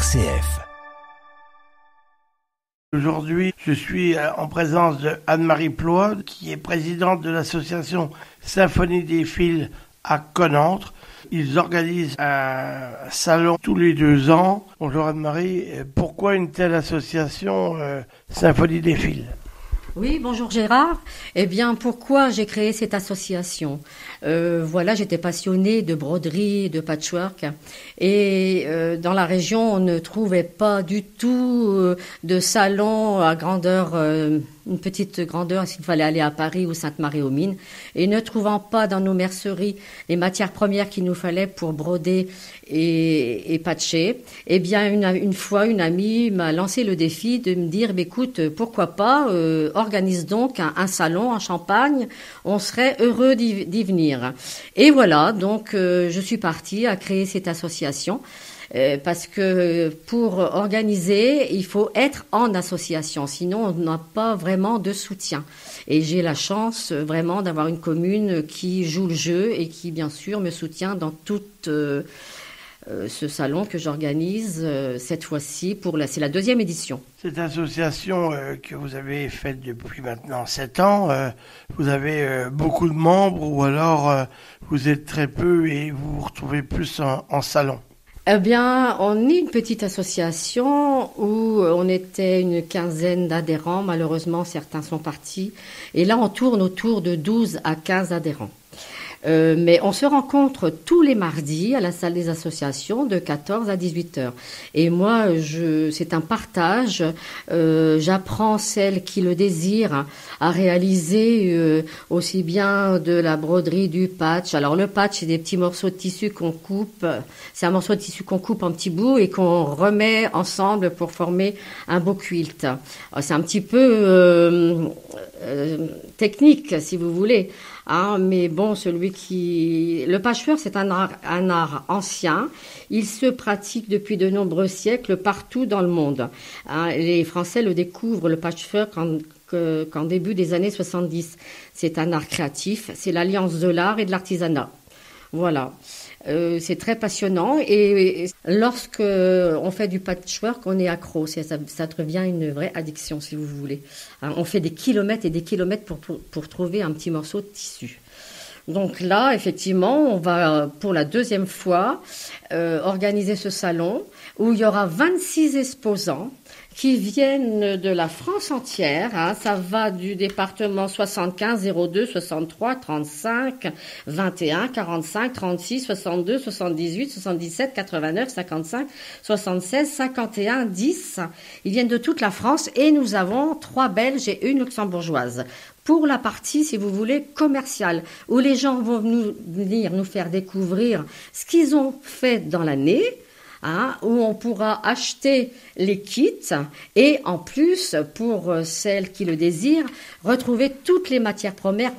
RCF. Aujourd'hui, je suis en présence de Anne-Marie Ploix, qui est présidente de l'association Symphonie des Fils à Connantre. Ils organisent un salon tous les 2 ans. Bonjour Anne-Marie, pourquoi une telle association Symphonie des Fils ? Oui, bonjour Gérard. Eh bien, pourquoi j'ai créé cette association ? J'étais passionnée de broderie, de patchwork. Et dans la région, on ne trouvait pas du tout de salon à grandeur, une petite grandeur, s'il fallait aller à Paris ou Sainte-Marie-aux-Mines. Et ne trouvant pas dans nos merceries les matières premières qu'il nous fallait pour broder et patcher, eh bien, une fois, une amie m'a lancé le défi de me dire, écoute, pourquoi pas, organise donc un salon en Champagne, on serait heureux d'y venir. Et voilà, donc je suis partie à créer cette association. Parce que pour organiser, il faut être en association, sinon on n'a pas vraiment de soutien. Et j'ai la chance vraiment d'avoir une commune qui joue le jeu et qui bien sûr me soutient dans tout ce salon que j'organise cette fois-ci. C'est la 2e édition. Cette association que vous avez faite depuis maintenant 7 ans, vous avez beaucoup de membres ou alors vous êtes très peu et vous vous retrouvez plus en salon ? Eh bien, on est une petite association où on était une quinzaine d'adhérents. Malheureusement, certains sont partis. Et là, on tourne autour de 12 à 15 adhérents. Mais on se rencontre tous les mardis à la salle des associations de 14 à 18 heures. Et moi, c'est un partage. J'apprends celles qui le désirent à réaliser aussi bien de la broderie, du patch. Alors le patch, c'est des petits morceaux de tissu qu'on coupe. C'est un morceau de tissu qu'on coupe en petits bouts et qu'on remet ensemble pour former un beau quilt. Alors, c'est un petit peu technique, si vous voulez. Mais bon, le patchwork, c'est un art ancien. Il se pratique depuis de nombreux siècles partout dans le monde. Les Français le découvrent, le patchwork, qu'en début des années 70. C'est un art créatif, c'est l'alliance de l'art et de l'artisanat. Voilà. C'est très passionnant et lorsque on fait du patchwork, on est accro. Ça devient une vraie addiction, si vous voulez. On fait des kilomètres et des kilomètres pour trouver un petit morceau de tissu. Donc là, effectivement, on va pour la 2e fois organiser ce salon où il y aura 26 exposants qui viennent de la France entière. Ça va du département 75, 02, 63, 35, 21, 45, 36, 62, 78, 77, 89, 55, 76, 51, 10. Ils viennent de toute la France et nous avons 3 Belges et 1 luxembourgeoise. Pour la partie, si vous voulez, commerciale, où les gens vont venir nous faire découvrir ce qu'ils ont fait dans l'année, où on pourra acheter les kits et en plus, pour celles qui le désirent, retrouver toutes les matières premières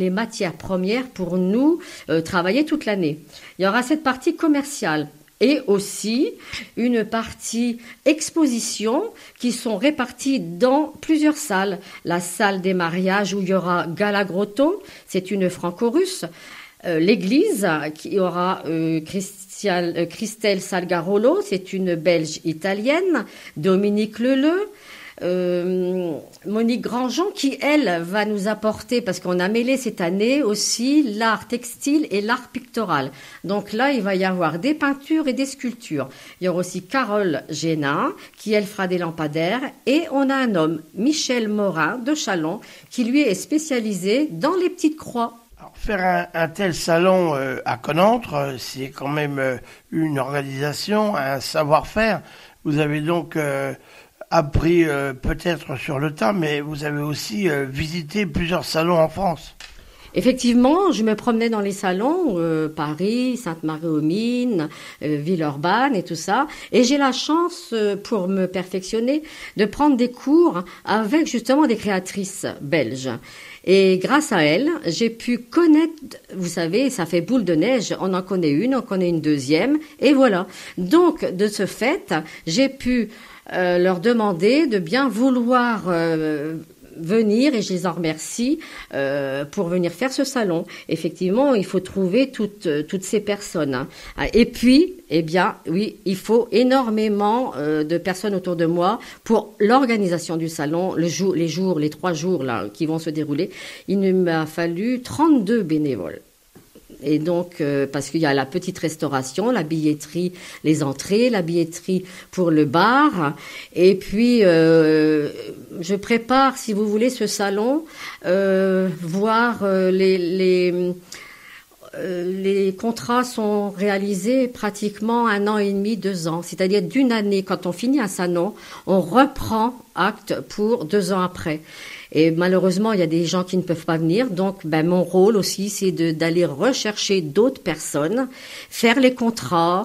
pour nous travailler toute l'année. Il y aura cette partie commerciale. Et aussi une partie exposition qui sont réparties dans plusieurs salles. La salle des mariages où il y aura Gala Grotto, c'est une franco-russe. L'église qui aura Christelle Salgarolo, c'est une Belge italienne. Dominique Leleu. Monique Grandjean qui, elle, va nous apporter, parce qu'on a mêlé cette année aussi l'art textile et l'art pictoral. Donc là, il va y avoir des peintures et des sculptures. Il y aura aussi Carole Génin qui, elle, fera des lampadaires. Et on a un homme, Michel Morin de Châlons, qui, lui, est spécialisé dans les petites croix. Alors, faire un tel salon à Connantre, c'est quand même une organisation, un savoir-faire. Vous avez donc appris peut-être sur le tas, mais vous avez aussi visité plusieurs salons en France. Effectivement, je me promenais dans les salons, Paris, Sainte-Marie-aux-Mines, Villeurbanne et tout ça. Et j'ai la chance, pour me perfectionner, de prendre des cours avec justement des créatrices belges. Et grâce à elles, j'ai pu connaître, vous savez, ça fait boule de neige, on en connaît une, on connaît une deuxième, et voilà. Donc, de ce fait, j'ai pu leur demander de bien vouloir venir, et je les en remercie, pour venir faire ce salon. Effectivement, il faut trouver toutes ces personnes, hein. Et puis, eh bien, oui, il faut énormément de personnes autour de moi pour l'organisation du salon, les 3 jours là qui vont se dérouler. Il m'a fallu 32 bénévoles. Et donc, parce qu'il y a la petite restauration, la billetterie, les entrées, la billetterie pour le bar. Et puis, je prépare, si vous voulez, ce salon, voir les contrats sont réalisés pratiquement 1 an et demi, 2 ans. C'est-à-dire d'une année, quand on finit un salon, on reprend acte pour 2 ans après. Et malheureusement, il y a des gens qui ne peuvent pas venir. Donc, mon rôle aussi, c'est d'aller rechercher d'autres personnes, faire les contrats,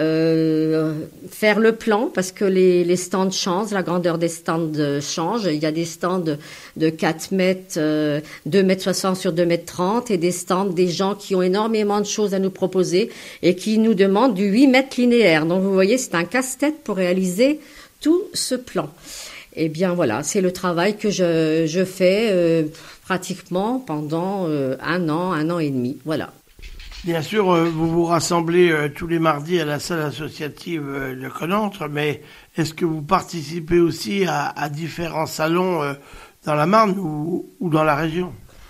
faire le plan, parce que les stands changent, la grandeur des stands change. Il y a des stands de 4 mètres, 2 mètres 60 sur 2 mètres 30, et des stands des gens qui ont énormément de choses à nous proposer et qui nous demandent du 8 mètres linéaires. Donc, vous voyez, c'est un casse-tête pour réaliser tout ce plan. Eh bien voilà, c'est le travail que je fais pratiquement pendant 1 an et demi. Voilà. Bien sûr, vous vous rassemblez tous les mardis à la salle associative de Connantre, mais est-ce que vous participez aussi à différents salons dans la Marne ou dans la région ?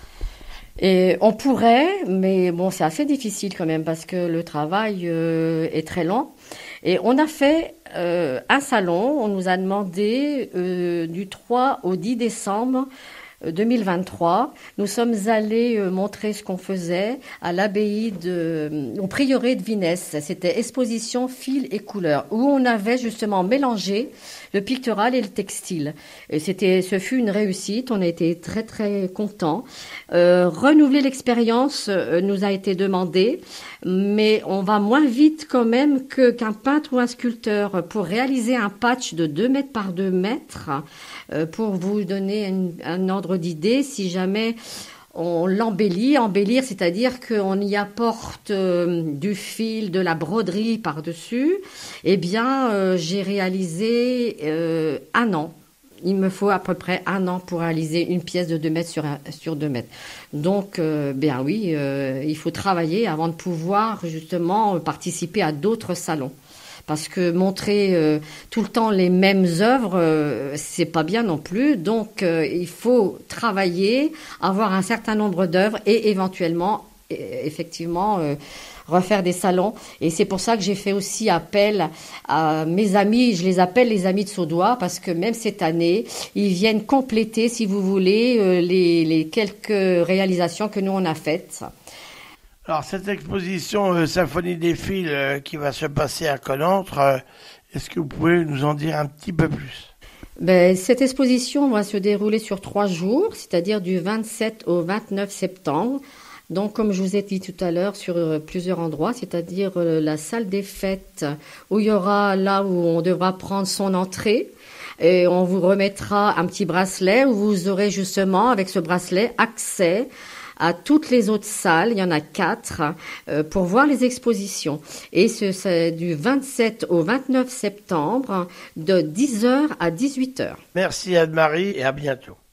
Et on pourrait, mais bon, c'est assez difficile quand même parce que le travail est très lent. Et on a fait un salon, on nous a demandé du 3 au 10 décembre 2023. Nous sommes allés montrer ce qu'on faisait à l'abbaye au prieuré de Vinesse. C'était exposition fil et couleurs, où on avait justement mélangé le pictural et le textile. Et ce fut une réussite. On a été très très contents. Renouveler l'expérience nous a été demandé, mais on va moins vite quand même qu'un peintre ou un sculpteur pour réaliser un patch de 2 mètres par 2 mètres. Pour vous donner un ordre d'idée, si jamais on l'embellit, embellir, c'est-à-dire qu'on y apporte du fil, de la broderie par-dessus, eh bien, j'ai réalisé 1 an. Il me faut à peu près 1 an pour réaliser une pièce de 2 mètres sur 2 mètres. Donc, bien oui, il faut travailler avant de pouvoir justement participer à d'autres salons. Parce que montrer tout le temps les mêmes œuvres, c'est pas bien non plus. Donc, il faut travailler, avoir un certain nombre d'œuvres et éventuellement, effectivement, refaire des salons. Et c'est pour ça que j'ai fait aussi appel à mes amis. Je les appelle les amis de Saudois parce que même cette année, ils viennent compléter, si vous voulez, les quelques réalisations que nous on a faites. Alors, cette exposition Symphonie des fils qui va se passer à Connantre, est-ce que vous pouvez nous en dire un petit peu plus ? Cette exposition va se dérouler sur 3 jours, c'est-à-dire du 27 au 29 septembre. Donc, comme je vous ai dit tout à l'heure, sur plusieurs endroits, c'est-à-dire la salle des fêtes, où il y aura là où on devra prendre son entrée. Et on vous remettra un petit bracelet où vous aurez justement, avec ce bracelet, accès à toutes les autres salles, il y en a 4, pour voir les expositions. Et c'est du 27 au 29 septembre, de 10h à 18h. Merci Anne-Marie et à bientôt.